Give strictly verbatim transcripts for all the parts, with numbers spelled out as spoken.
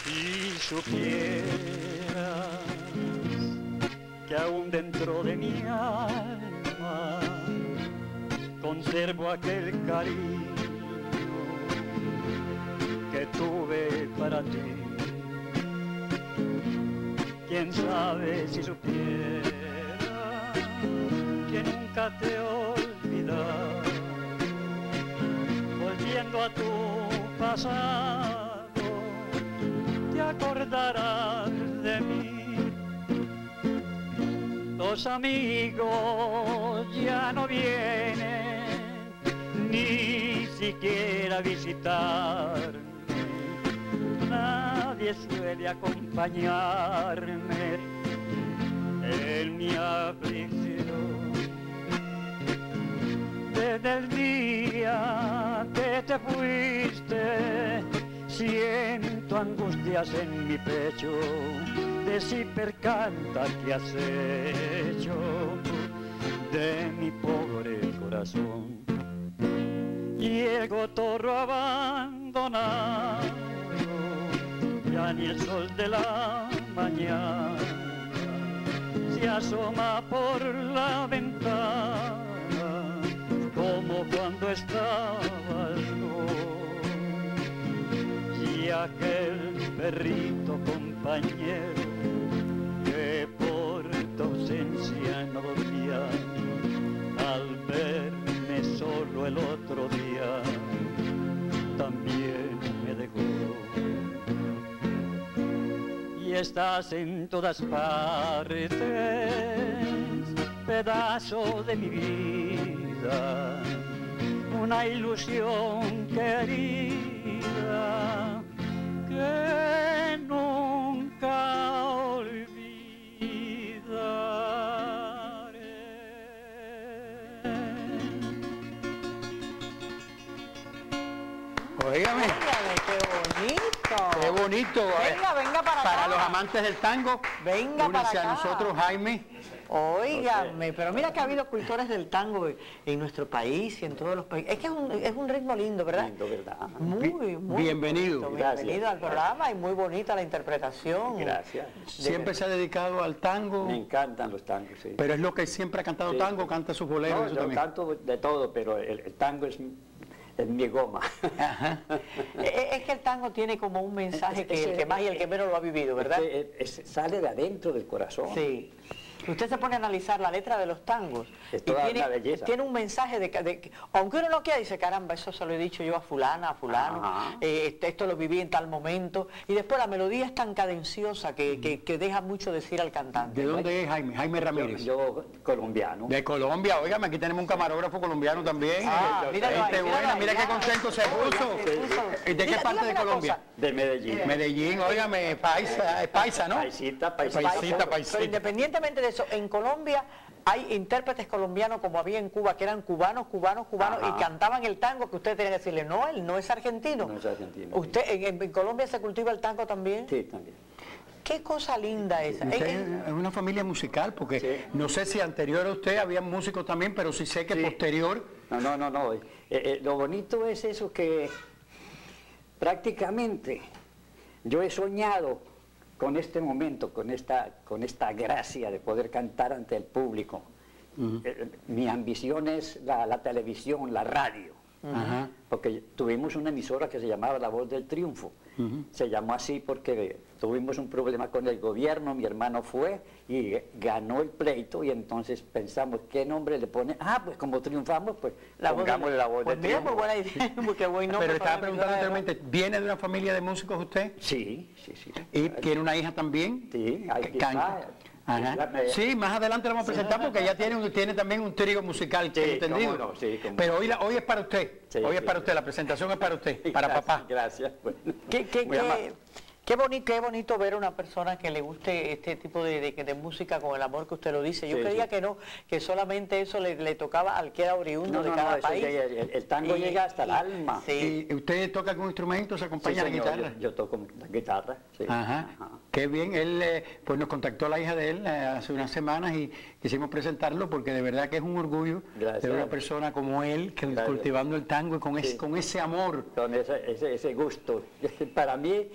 Si supieras que aún dentro de mi alma conservo aquel cariño que tuve para ti. Quién sabe si supiera que nunca te he olvidado, volviendo a tu pasado, te acordarás de mí. Los amigos ya no vienen ni siquiera a visitarme, nadie suele acompañarme en mi aflicción. Desde el día que te fuiste, siento angustias en mi pecho, de si percanta que has hecho de mi pobre corazón. Y el cotorro abandonado, ya ni el sol de la mañana se asoma por la ventana, como cuando estabas tú. Y aquel perrito compañero que por tu ausencia no dormía, al verme solo el otro día, también me dejó. Y estás en todas partes, pedazo de mi vida, una ilusión querida que nunca olvidaré. Óigame. Óigame, qué bonito. Qué bonito. Venga, venga para acá. Para los amantes del tango, Venga para únanse acá. a nosotros, Jaime. Óigame, pero mira que ha habido cultores del tango en nuestro país y en todos los países. Es que es un, es un ritmo lindo, ¿verdad? Lindo, ¿verdad? Muy, muy Bienvenido. bonito. Gracias. Bienvenido al programa y muy bonita la interpretación. Gracias. Siempre se ha dedicado al tango, Me encantan los tangos, sí. pero es lo que siempre ha cantado Sí. tango, canta sus boleros, No, eso yo también. canto de todo, pero el, el tango es, es mi goma. Ajá. Es, es que el tango tiene como un mensaje Es- que es- el que más y el que menos lo ha vivido, ¿verdad? Es que, es- sale de adentro del corazón. Sí. Usted se pone a analizar la letra de los tangos Es y toda tiene, una belleza. tiene un mensaje de, de aunque uno no quiera, dice, caramba, eso se lo he dicho yo a fulana, a fulano, Ajá. eh, este, esto lo viví en tal momento, y después la melodía es tan cadenciosa que, que, que deja mucho decir al cantante. ¿De dónde es Jaime? Jaime Yo, Ramírez. yo colombiano. De Colombia, óigame, aquí tenemos un camarógrafo colombiano también. Ah, Eh, míralo ahí, gente míralo buena, ahí, mira qué ya. contento se Oh, ya puso. se puso. Eh, ¿De qué Diga- parte dígame de una Colombia? cosa. De Medellín. Medellín, óigame, paisa, es paisa, ¿no? Paisita, paisita. Paisita, Pero paisita. independientemente de eso, en Colombia hay intérpretes colombianos como había en Cuba, que eran cubanos, cubanos, cubanos, Ajá. y cantaban el tango que usted tenía que decirle, no, él no es argentino. No es argentino, ¿Usted en, en Colombia se cultiva el tango también? Sí, también. Qué cosa linda esa. Usted Eh, eh, es una familia musical, porque Sí. no sé si anterior a usted había músicos también, pero sí sé que Sí. posterior. No, no, no, no. Eh, eh, lo bonito es eso que prácticamente yo he soñado con este momento, con esta, con esta gracia de poder cantar ante el público. Ujú. Eh, mi ambición es la, la televisión, la radio. Ajá. Porque tuvimos una emisora que se llamaba La Voz del Triunfo. Ujú. Se llamó así porque tuvimos un problema con el gobierno, mi hermano fue y ganó el pleito y entonces pensamos, ¿qué nombre le pone? Ah, pues como triunfamos, pues la voz pongámosle de- La Voz pues del mira, Triunfo. muy buena idea, porque buen nombre Pero para estaba la preguntando emisora, ¿no? anteriormente, ¿viene de una familia de músicos usted? Sí, sí, sí. ¿Y tiene una hija también? Sí, hay Que que canta. Ajá. la- me- Sí, más adelante la vamos a presentar porque ella tiene, un- tiene también un trío musical, tengo Sí, entendido. cómo no, sí, cómo Pero hoy, la- hoy es para usted, Sí, hoy es sí, para sí. usted, la presentación es para usted, para Gracias, papá. Gracias. Bueno, Qué, qué, muy qué- amable. qué bonito, qué bonito ver a una persona que le guste este tipo de, de- de música con el amor que usted lo dice. Yo Sí, creía sí. que no, que solamente eso le, le tocaba al que era oriundo No, de no, cada no, eso país. llega- el, el tango Y- llega hasta el y- alma. Sí. ¿Y usted toca algún instrumento, se Sí, acompaña a la señor, guitarra? Yo, yo toco la guitarra. Sí. Ajá. Ajá. Qué bien, él eh, pues nos contactó la hija de él eh, hace unas semanas y quisimos presentarlo porque de verdad que es un orgullo Gracias. ver una persona como él que Gracias. cultivando el tango y con, Sí. ese, con ese amor. Con ese, ese, ese gusto. Para mí,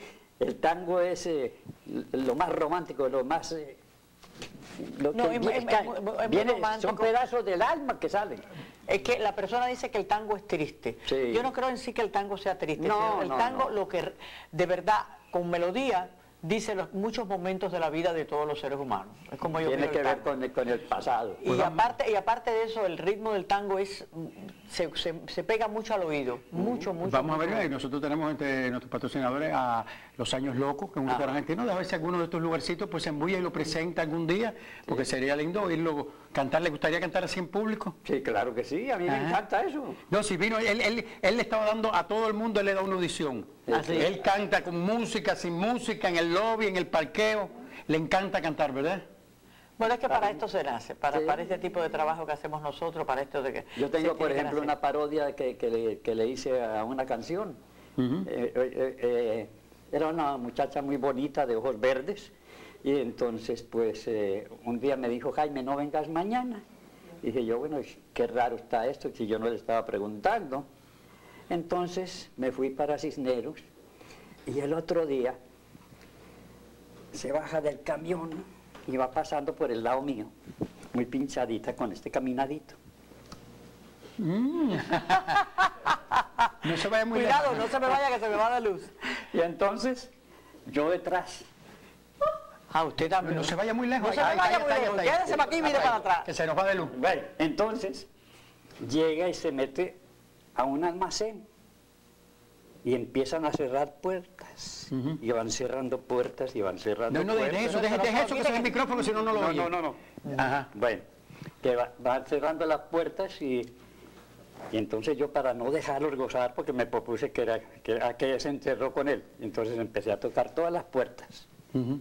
el tango es eh, lo más romántico, lo más... eh, lo No, que es- viene- es- es muy- es muy viene- romántico. son pedazos del alma que salen. Es que la persona dice que el tango es triste. Sí. Yo no creo en sí que el tango sea triste. No, sino el no, tango, no. lo que de verdad, con melodía, dice los, muchos momentos de la vida de todos los seres humanos. Es como yo Tiene veo que el ver tango. con el, con el pasado. Y aparte, y aparte de eso, el ritmo del tango es se, se- se pega mucho al oído. Mucho, mucho. Vamos a mucho. ver, eh, nosotros tenemos entre nuestros patrocinadores a Los Años Locos, que es un Ah. restaurante argentino, de a ver si alguno de estos lugarcitos pues se embulla y lo presenta algún día, porque sería lindo oírlo cantar. ¿Le gustaría cantar así en público? Sí, claro que sí, a mí me Ajá. encanta eso. No, si vino, él, él, él le estaba dando a todo el mundo, él le da una audición. Ah, sí. Él canta con música, sin música, en el lobby, en el parqueo. Le encanta cantar, ¿verdad? Bueno, es que para esto se nace, para, Sí. para este tipo de trabajo que hacemos nosotros, para esto de que... Yo se tengo, por tiene que ejemplo, nacer. una parodia que, que le, que le hice a una canción. Ujú. Eh, eh, eh, era una muchacha muy bonita de ojos verdes y entonces pues eh, un día me dijo, Jaime, no vengas mañana. Y dije yo, bueno, qué raro está esto si yo no le estaba preguntando. Entonces me fui para Cisneros y el otro día se baja del camión y va pasando por el lado mío, muy pinchadita con este caminadito. No se vaya muy Cuidado, lejos. no se me vaya que se me va la luz. Y entonces yo detrás. Ah, usted también. No se vaya muy lejos. No se me Ahí vaya está, muy ahí lejos. está, ahí está. Quédese para aquí y mire Ahí, para atrás. Que se nos va de luz. Bueno, entonces llega y se mete a un almacén y empiezan a cerrar puertas. Ujú. Y van cerrando puertas y van cerrando No, no, puertas. deje eso, deje, deje eso, que ese es el micrófono, si no, no lo No, oye. no, no, no. Ajá. Bueno, que va- van cerrando las puertas y, y entonces yo para no dejarlos gozar, porque me propuse que era que, a que se encerró con él, entonces empecé a tocar todas las puertas. Ujú.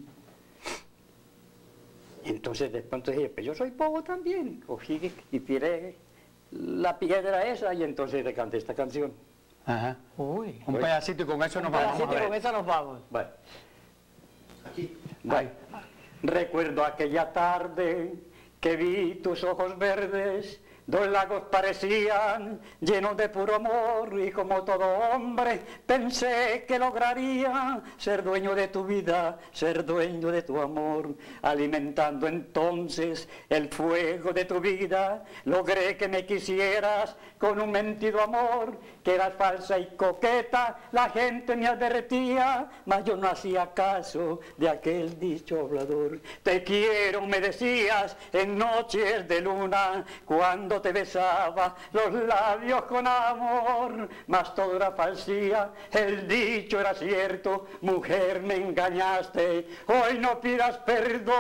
Entonces de pronto dije, pues yo soy bobo también. Cogí y tiré la piedra esa y entonces le canté esta canción. Ajá. Uy. Un pedacito y con eso nos Un vamos. pedacito Vamos a y ver. con eso nos vamos. Bueno. Bueno. Recuerdo aquella tarde que vi tus ojos verdes, dos lagos parecían llenos de puro amor y como todo hombre pensé que lograría ser dueño de tu vida, ser dueño de tu amor, alimentando entonces el fuego de tu vida, logré que me quisieras con un mentido amor, que eras falsa y coqueta, la gente me advertía, mas yo no hacía caso de aquel dicho hablador. Te quiero, me decías en noches de luna, cuando te besaba los labios con amor, mas todo era falsía, el dicho era cierto, mujer me engañaste, hoy no pidas perdón.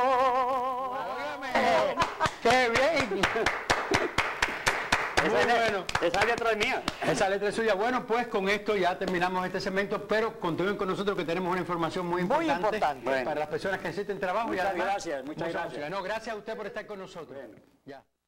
¡Qué bien! Muy Esa, bueno. esa letra es mía. Esa letra es suya. Bueno, pues con esto ya terminamos este segmento, pero continúen con nosotros que tenemos una información muy Muy importante, importante. Bueno. para las personas que necesiten trabajo. Muchas y además, gracias, muchas mucha gracias. música. No, gracias a usted por estar con nosotros. Ya.